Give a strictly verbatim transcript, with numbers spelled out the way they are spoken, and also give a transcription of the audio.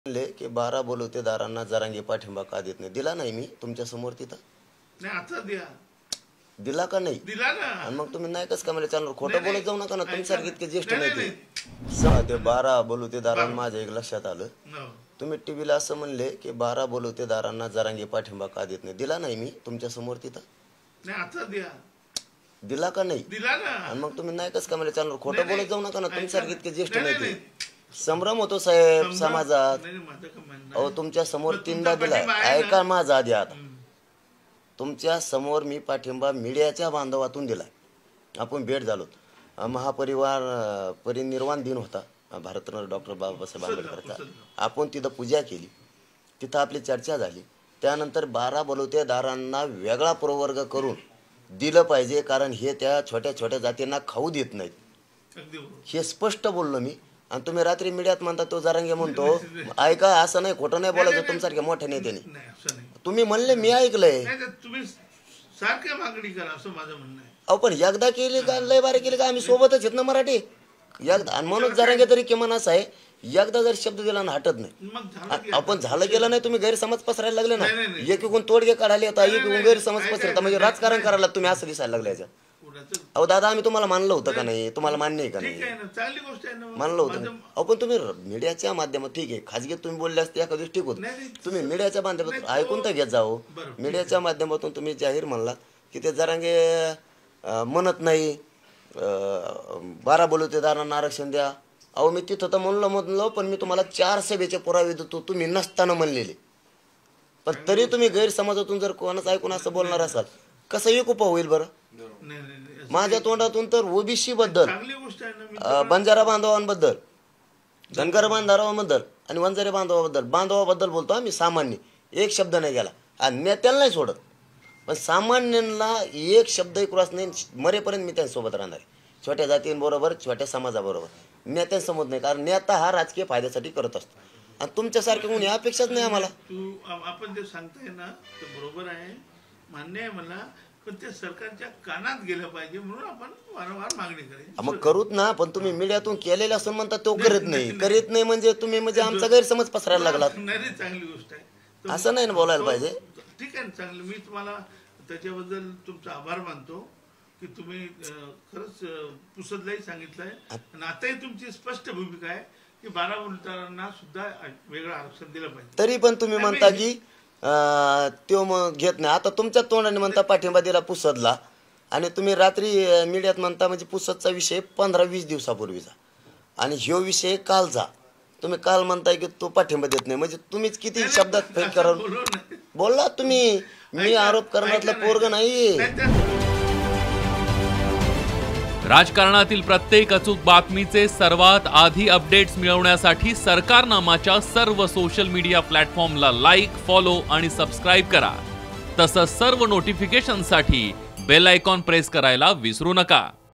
म्हणले की बारा बलुतेदारांना जरांगे पाठिंबा का देत नाही? दिला नाही मी तुमच्या समोर तिथं नाही आता द्या दिला का नाही? दिला ना. आणि मग तुम्ही नाही कसं का मला चॅनल खोटं बोलत जाऊ नका ना. तुमच्यासारखे इतके ज्येष्ठ नाही, नाही ते ते बारा बलुतेदारांना माझ्या एक लक्षात आलं. no. तुम्ही टीव्हीला असं म्हणले की बारा बलुतेदारांना जरांगे पाठिंबा का देत नाही? दिला नाही मी तुमच्या समोर तिथं नाही आता द्या दिला का नाही? दिला ना. आणि मग तुम्ही नाही कसं का मला चॅनल खोटं बोलत जाऊ नका ना. तुमच्यासारखे इतके ज्येष्ठ नाही, नाही नाही, ते संभ्रम होतो साहेब समाजात. नाही, नाही, माझं का म्हणणं अहो आहे. तुमच्या समोर पण तीनदा तुमचा दिलाय. पाठिंबा आहे ना. ऐका माझा आधी आता हम्म. तुमच्या समोर मी पाठिंबा मीडियाच्या बांधवातून दिलाय. आपण भेट झालो. महापरिवार अं, परिनिर्वाण दिन होता भारतरत्न डॉक्टर बाबासाहेब आंबेडकरचा. आपण तिथं पूजा केली, तिथं आपली चर्चा झाली. त्यानंतर बारा बलुतेदारांना वेगळा प्रवर्ग करून दिलं पाहिजे, कारण हे त्या छोट्या छोट्या जातींना खाऊ देत नाहीत. अगदी बरोबर. हे स्पष्ट बोललो मी. आणि तुम्ही रात्री मीडियात म्हणता तो जरांगे म्हणतो. ऐका असं नाही, खोटं नाही बोलायचं तुमच्यासारख्या मोठ्या नेत्याने. नाही असं नाही. तुम्ही म्हणले मी ऐकलंय. नाही तर तुम्ही सारख्या मागणी करा असं माझं म्हणणं आहे. अहो पण एकदा केली का लय बारे केली का आम्ही सोबतच आहेत ना मराठी. एकदा आणि म्हणून जरांगे तरी किमान असं आहे, एकदा जर शब्द दिला ना हटत नाही. मग झालं की आपण झालं गेलं नाही. तुम्ही गैरसमज पसरायला लागले ना. नाही, नाही, नाही. एकीकडून तोडगे काढायला येतात, नाही, एकीकडून नाही, गैरसमज नाही, पसरता. नाही, म्हणजे नाही, राजकारण नाही. करायला तुम्ही असं दिसायला लागलं याचं. कोणाचं- अहो दादा आम्ही तुम्हाला मानलं होतं का नाही? तुम्हाला मान्य आहे का ठीक नाही? आहे ना, चांगली गोष्ट आहे ना. मानलं होतं माझं- ना. अहो पण तुम्ही मीडियाच्या माध्यमात ठीक आहे, खाजगीत तुम्ही बोलले असते एका दिवशी ठीक होत. नाही, नाही. तुम्ही मीडियाच्या माध्यमातून नाही, ऐकून तर घेत जाओ. बरं. मीडियाच्या माध्यमातून तुम्ही जाहीर म्हणलात की ते जरांगे अं, म्हणत नाही अं, बारा बलुतेदारांना आरक्षण द्या. अहो मी तिथं तर म्हणलं म्हणलं पण मी तुम्हाला चार सभेचे पुरावे देतो, तुम्ही नसताना म्हणलेले. पण तरी तुम्ही गैरसमाजातून जर कोणाच ऐकून असं बोलणार असाल, कसं एक उपाय होईल बरं? नाही, नाही, नाही, असं माझ्या तोंडातून तर ओबीसी बद्दल, चांगली गोष्ट आहे ना. मी अं, बंजारा बांधवांबद्दल, धनगर बांधवांबद्दल आणि वंजारी बांधवाबद्दल बांधवाबद्दल बोलतो आम्ही. सामान्य एक शब्द नाही गेला आणि नेत्याला नाही सोडत, पण सामान्यांना एक शब्द ऐकूच नाही. मरेपर्यंत मी त्यांच्यासोबत राहणार आहे. छोट्या जातींबरोबर, छोट्या समाजाबरोबर. नेत्यांसमोर नाही, कारण नेता हा राजकीय फायद्यासाठी करत असतो. आणि तुमच्यासारखे कोणी अपेक्षाच नाही आम्हाला. तू आ- आपण जे सांगताय ना ते बरोबर आहे, मान्य आहे मला. पण ते सरकारच्या कानात गेलं पाहिजे म्हणून आपण वारंवार मागणी करायची. मग करूत ना, पण तुम्ही मीडियातून केलेलं असं म्हणता तो करत नाही. करीत नाही म्हणजे तुम्ही म्हणजे आमचा गैरसमज पसरायला लागलात. नाही नाही, चांगली गोष्ट आहे. तर असं नाही ना बोलायला पाहिजे. ठीक आहे ना, चांगलं. मी तुम्हाला त्याच्याबद्दल तुमचा आभार मानतो की तुम्ही अं, खरंच अं, पुसदलाही सांगितलंय आणि आताही तुमची स्पष्ट भूमिका आहे की बारा बलुतेदारांना सुद्धा वेगळं आरक्षण दिलं पाहिजे. तरी पण तुम्ही म्हणता की अं, तो मग घेत नाही. आता तुमच्या तोंडाने म्हणता पाठिंबा दिला पुसदला, आणि तुम्ही रात्री अं, मीडियात म्हणता म्हणजे पुसदचा विषय पंधरा वीस दिवसापूर्वीचा, आणि ह्यो विषय कालचा. तुम्ही काल म्हणताय की तो पाठिंबा देत नाही. म्हणजे तुम्हीच किती शब्दात फेक करा बोलू नये. बोलला तुम्ही. मी आरोप करण्यातला पोरग नाही. नाही, त्या- राजकारणातील प्रत्येक अचूक बातमीचे सर्वात आधी अपडेट्स मिळवण्यासाठी सरकारनामाच्या सर्व सोशल मीडिया प्लॅटफॉर्मला लाईक, फॉलो आणि सबस्क्राईब करा. तसंच सर्व नोटिफिकेशनसाठी बेल आयकॉन प्रेस करायला विसरू नका.